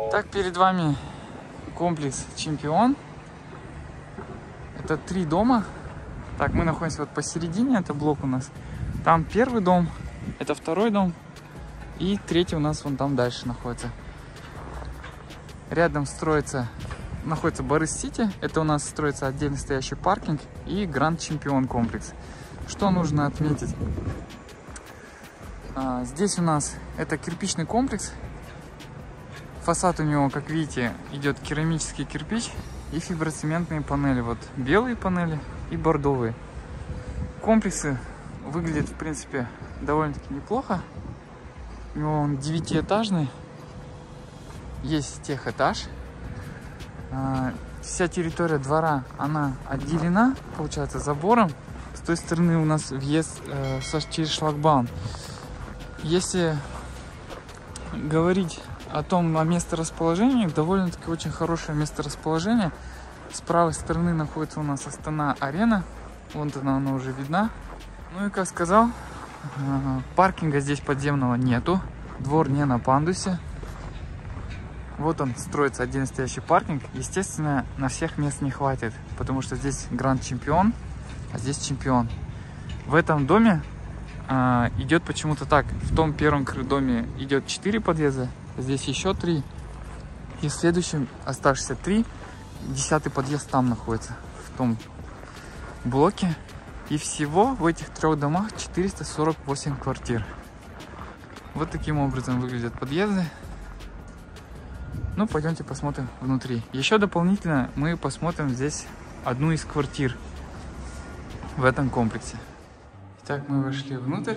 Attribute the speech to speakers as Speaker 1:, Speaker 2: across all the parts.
Speaker 1: Так, перед вами комплекс Чемпион. Это 3 дома. Так, мы находимся вот посередине, это блок у нас. Там первый дом, это второй дом. И третий у нас вон там дальше находится. Рядом находится Борис-Сити. Это у нас строится отдельно стоящий паркинг и Гранд Чемпион комплекс. Что нужно отметить? Здесь у нас это кирпичный комплекс. Фасад у него, как видите, идет керамический кирпич и фиброцементные панели. Вот белые панели и бордовые. Комплексы выглядят, в принципе, довольно-таки неплохо. У него он 9-этажный. Есть техэтаж. Вся территория двора, она отделена, получается, забором. С той стороны у нас въезд через шлагбаум. Если говорить о месторасположении, довольно-таки очень хорошее месторасположение. С правой стороны находится у нас Астана-Арена. Вон она уже видна. Ну и как сказал, паркинга здесь подземного нету. Двор не на пандусе. Вот он, строится отдельно стоящий паркинг. Естественно, на всех мест не хватит, потому что здесь Гранд Чемпион, а здесь Чемпион. В этом доме идет почему-то так. В том первом доме идет 4 подъезда, здесь еще 3. И в следующем оставшиеся 3. 10-й подъезд там находится, в том блоке. И всего в этих 3 домах 448 квартир. Вот таким образом выглядят подъезды. Ну, пойдемте посмотрим внутри. Еще дополнительно мы посмотрим здесь одну из квартир в этом комплексе. Итак, мы вошли внутрь.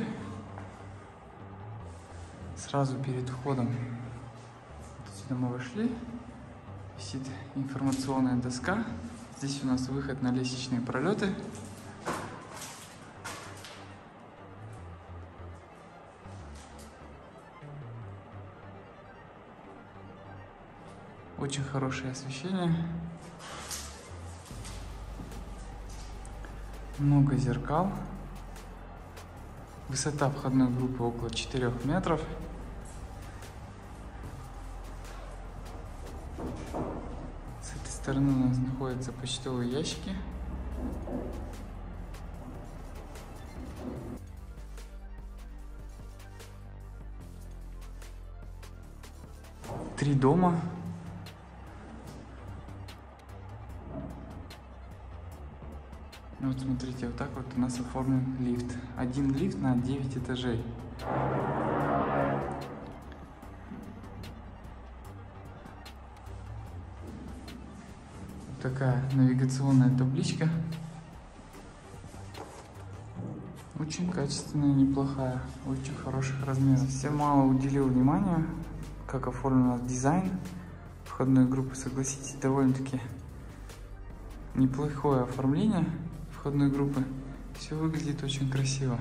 Speaker 1: Сразу перед входом сюда мы вошли. Висит информационная доска. Здесь у нас выход на лестничные пролеты. Очень хорошее освещение. Много зеркал. Высота входной группы около 4 метров. С этой стороны у нас находятся почтовые ящики. Три дома. Вот смотрите, вот так вот у нас оформлен лифт. Один лифт на 9 этажей. Вот такая навигационная табличка. Очень качественная, неплохая, очень хороших размеров. Совсем мало уделил внимания, как оформлен у нас дизайн входной группы. Согласитесь, довольно-таки неплохое оформление входной группы. Все выглядит очень красиво.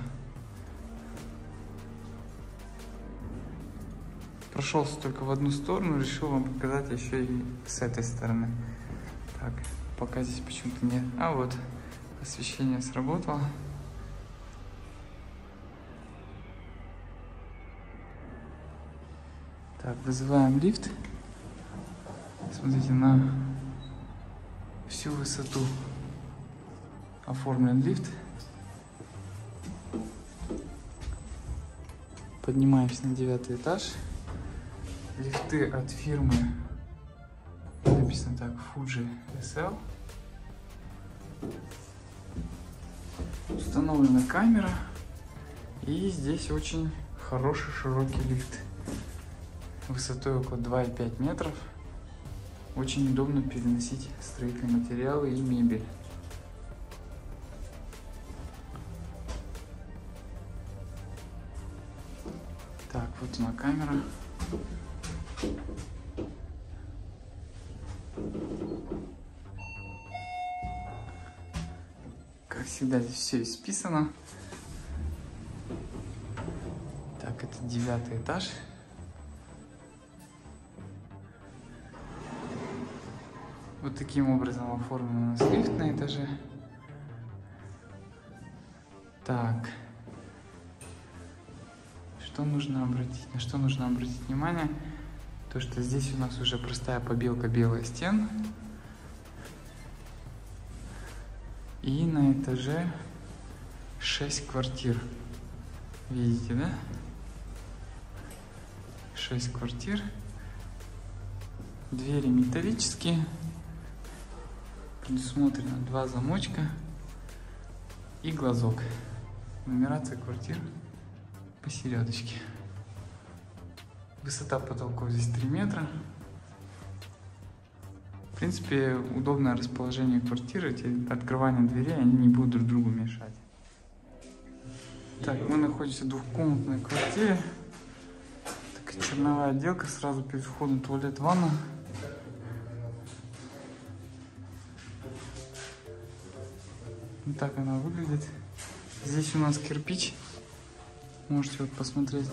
Speaker 1: Прошелся только в одну сторону, решил вам показать еще и с этой стороны. Так, пока здесь почему-то нет. А вот, освещение сработало. Так, вызываем лифт. Смотрите, на всю высоту оформлен лифт. Поднимаемся на 9-й этаж. Лифты от фирмы, написано так, Fuji SL. Установлена камера. И здесь очень хороший широкий лифт. Высотой около 2,5 метров. Очень удобно переносить строительные материалы и мебель. Так, вот она камера. Как всегда, здесь все исписано. Так, это 9-й этаж. Вот таким образом оформлен у нас лифт на этаже. Так. На что нужно обратить внимание? То, что здесь у нас уже простая побелка белых стен. И на этаже 6 квартир. Видите, да? 6 квартир. Двери металлические. Предусмотрено 2 замочка и глазок. Нумерация квартир посередочке. Высота потолков здесь 3 метра. В принципе, удобное расположение квартиры, эти открывания дверей, они не будут друг другу мешать. Так, мы находимся в двухкомнатной квартире. Такая черновая отделка, сразу перед входом туалет, ванна. Вот так она выглядит. Здесь у нас кирпич. Можете вот посмотреть.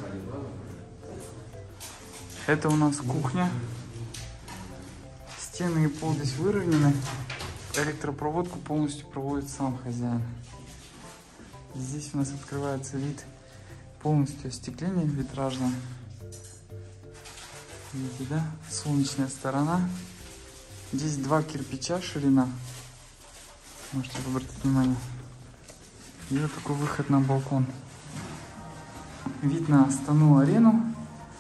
Speaker 1: Это у нас кухня. Стены и пол здесь выровнены. Электропроводку полностью проводит сам хозяин. Здесь у нас открывается вид, полностью остекление витражное. Видите, да? Солнечная сторона. Здесь 2 кирпича ширина. Можете обратить внимание. И вот такой выход на балкон. Вид на Астану-арену,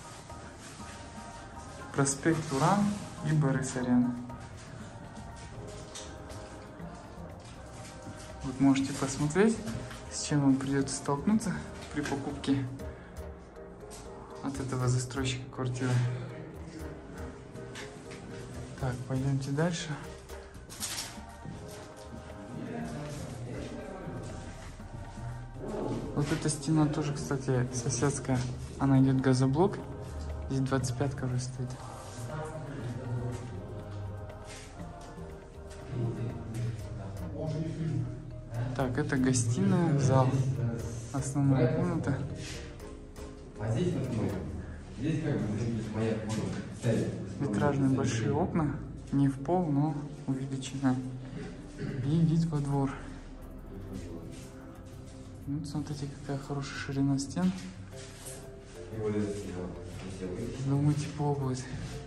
Speaker 1: проспект Уран и Борис-арена. Вот можете посмотреть, с чем вам придется столкнуться при покупке от этого застройщика квартиры. Так, пойдемте дальше. Вот эта стена тоже, кстати, соседская. Она идет газоблок. Здесь 25-ка уже стоит. Так, это гостиная, зал. Основная комната. Витражные большие окна. Не в пол, но увеличена. И вид во двор. Вот смотрите, какая хорошая ширина стен. Думаю, тепло будет.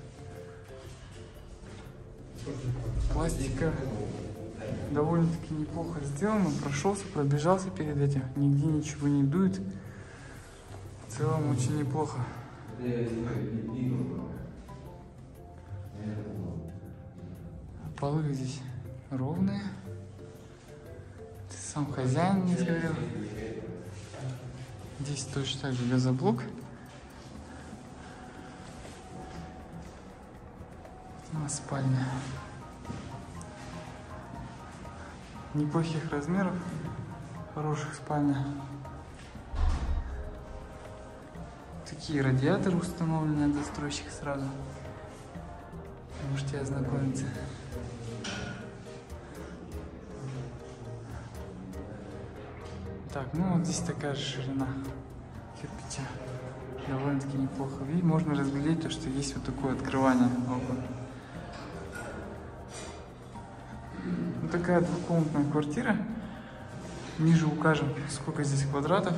Speaker 1: Пластика довольно-таки неплохо сделана. Прошелся, пробежался перед этим. Нигде ничего не дует. В целом очень неплохо. Полы здесь ровные. Сам хозяин не сгорел. Здесь точно так же газоблок. Спальня. Неплохих размеров. Хороших спальня. Такие радиаторы установлены от застройщика сразу. Можете ознакомиться. Так, ну вот здесь такая же ширина кирпича. Довольно-таки неплохо. И можно разглядеть то, что есть вот такое открывание окон. Вот такая двухкомнатная квартира. Ниже укажем, сколько здесь квадратов.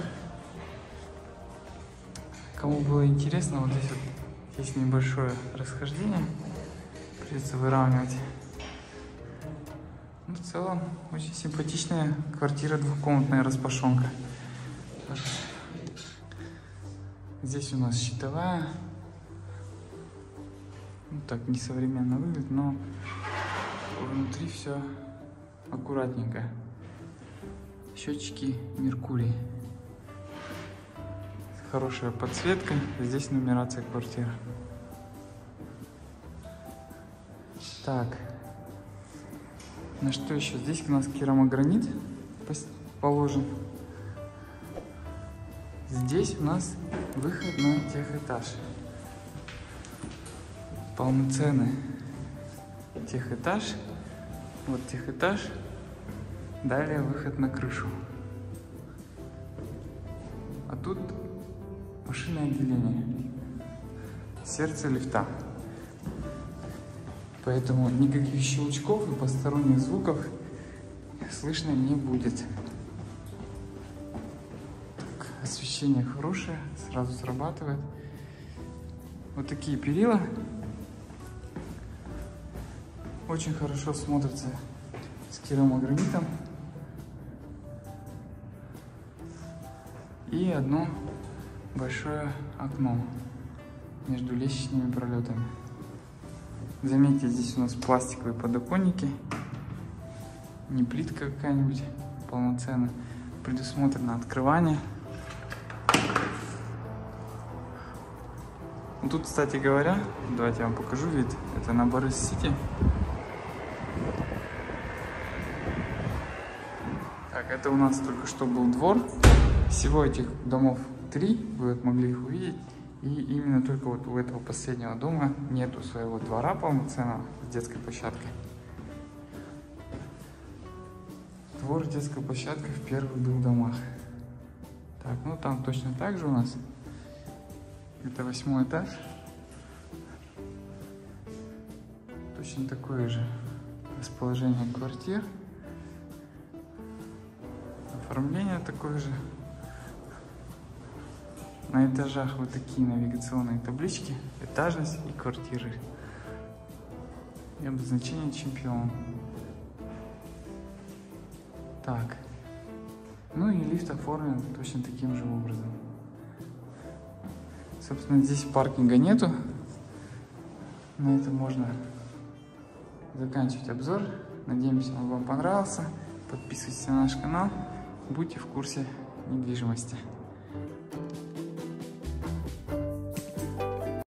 Speaker 1: Кому было интересно, вот здесь вот есть небольшое расхождение. Придется выравнивать. Ну, в целом, очень симпатичная квартира, двухкомнатная распашонка. Здесь у нас щитовая. Ну, так несовременно выглядит, но внутри все аккуратненько. Счетчики Меркурий. Хорошая подсветка. Здесь нумерация квартир. Так. На что еще? Здесь у нас керамогранит положен. Здесь у нас выход на техэтаж. Полноценный техэтаж. Вот техэтаж. Далее выход на крышу. А тут машинное отделение. Сердце лифта. Поэтому никаких щелчков и посторонних звуков слышно не будет. Так, освещение хорошее, сразу срабатывает. Вот такие перила. Очень хорошо смотрятся с керамогранитом. И одно большое окно между лестничными пролетами. Заметьте, здесь у нас пластиковые подоконники. Не плитка какая-нибудь полноценная. Предусмотрено открывание. Вот тут, кстати говоря, давайте я вам покажу вид. Это на Борис-Сити. Так, это у нас только что был двор. Всего этих домов 3, вы вот могли их увидеть. И именно только вот у этого последнего дома нету своего двора полноценного с детской площадкой. Двор с детской площадкой в первых 2 домах. Так, ну там точно так же у нас. Это 8-й этаж. Точно такое же расположение квартир. Оформление такое же. На этажах вот такие навигационные таблички, этажность и квартиры. И обозначение чемпион. Так. Ну и лифт оформлен точно таким же образом. Собственно, здесь паркинга нету. На этом можно заканчивать обзор. Надеемся, он вам понравился. Подписывайтесь на наш канал. Будьте в курсе недвижимости.